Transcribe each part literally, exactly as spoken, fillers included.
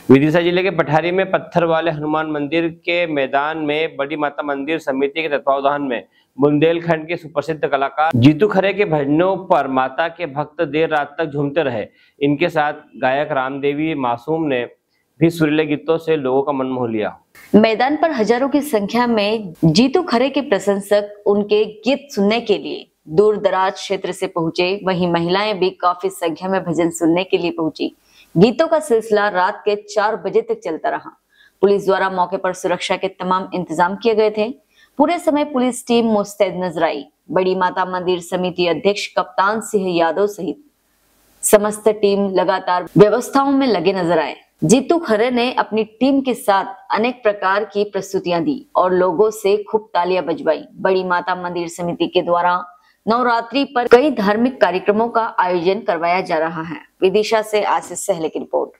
विदिशा जिले के पठारी में पत्थर वाले हनुमान मंदिर के मैदान में बड़ी माता मंदिर समिति के तत्वावधान में बुंदेलखंड के सुप्रसिद्ध कलाकार जीतू खरे के भजनों पर माता के भक्त देर रात तक झूमते रहे। इनके साथ गायक रामदेवी मासूम ने भी सुरीले गीतों से लोगों का मन मोह लिया। मैदान पर हजारों की संख्या में जीतू खरे के प्रशंसक उनके गीत सुनने के लिए दूर दराज क्षेत्र से पहुंचे। वहीं महिलाएं भी काफी संख्या में भजन सुनने के लिए पहुंची। गीतों का सिलसिला रात के चार बजे तक चलता रहा। पुलिस द्वारा मौके पर सुरक्षा के तमाम इंतजाम किए गए थे। पूरे समय पुलिस टीम मुस्तैद नजर आई। बड़ी माता मंदिर समिति अध्यक्ष कप्तान सिंह यादव सहित समस्त टीम लगातार व्यवस्थाओं में लगे नजर आए। जीतू खरे ने अपनी टीम के साथ अनेक प्रकार की प्रस्तुतियां दी और लोगों से खूब तालियां बजवाई। बड़ी माता मंदिर समिति के द्वारा नवरात्रि पर कई धार्मिक कार्यक्रमों का आयोजन करवाया जा रहा है। विदिशा से आशीष सहले की रिपोर्ट।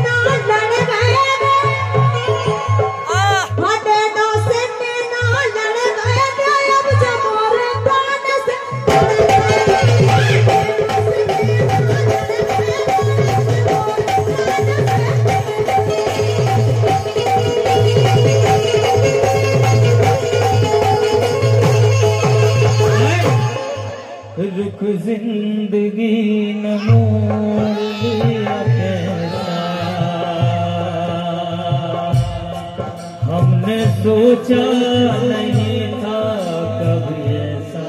रुख जिंदगी न मोल लिया कैसा, हमने सोचा नहीं था कभी ऐसा,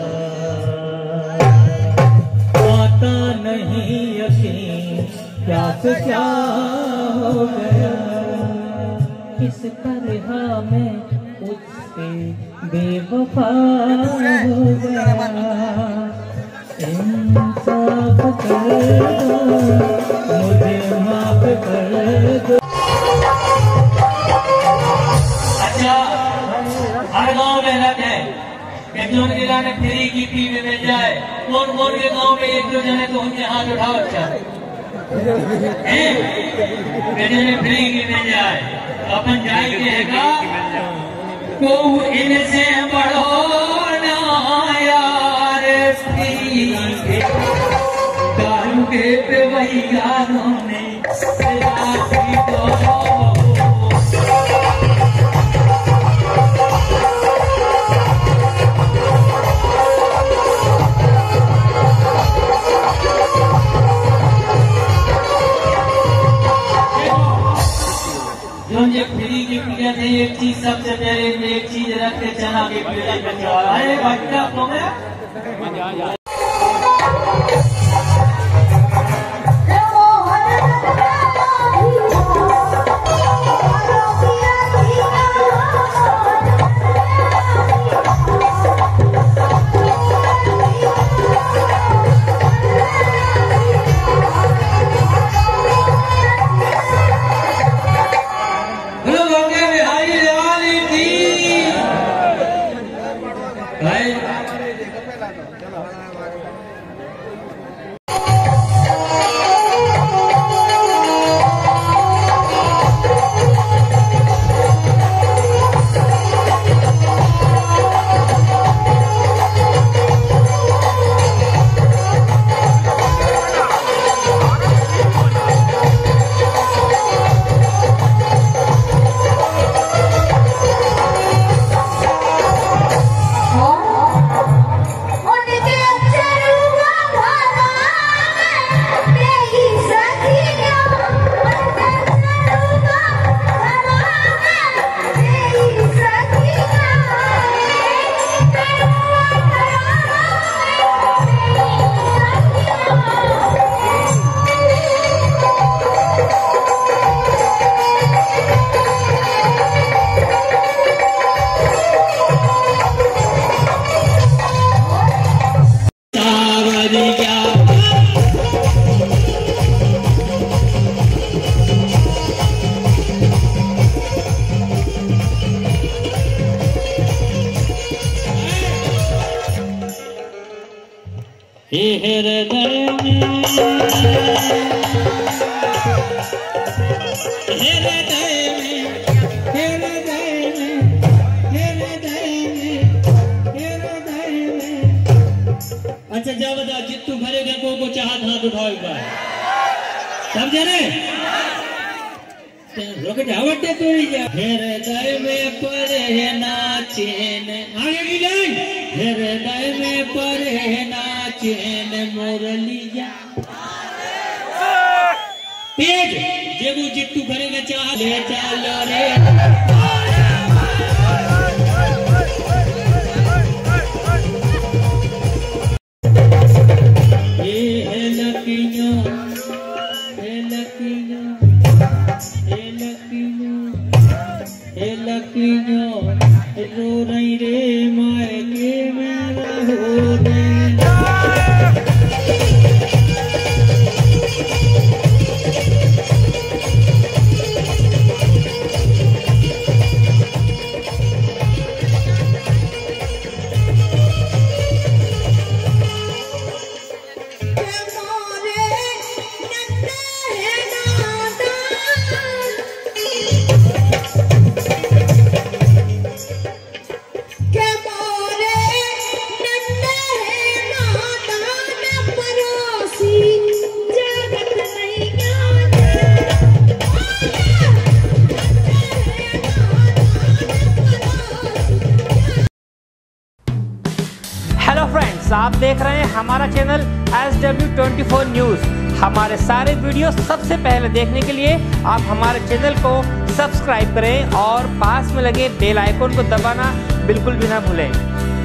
आता नहीं यकीन क्या से क्या हो गया, किस तरह में उससे बेवफा हो गया। इंसाफ कर दो, मुझे माफ कर दो। अच्छा, हर गांव में रहते हैं कि जो उनके गाने फ्री की टीवी में जाए, कौन कौन के गांव में एक दो जने तो उनके हाथ उठाओ। अच्छा जने फ्री की में जाए अपन जाएंगे हैगा को इनसे बढ़ो ना यार, दारू के पे वही यारों ने जो फ्री की पीड़ित है। एक चीज सबसे पहले एक चीज रख के चना के पीड़ित में चढ़ा है बच्चा तो मैं हृदय में हृदय में हृदय में हृदय में हृदय में। अच्छा जब बता जितू भरे को को चाहत हाथ उठाओ एक बार, समझे रे? रुक जावटे तो ही जा हृदय में परे नाचेन आगे की लाइन हृदय में परे नाचेन मुरलिया तेज जेबू जिट्टू करेगा चाह ले चलो रे ये है लकियों है लकियों है लकियों है लकियों रो रही रे मायके में रहो रे हेलो फ्रेंड्स, आप देख रहे हैं हमारा channel S W twenty four news. हमारे सारे वीडियो सबसे पहले देखने के लिए आप हमारे चैनल को सब्सक्राइब करें और पास में लगे बेल आइकन को दबाना बिल्कुल भी ना भूलें।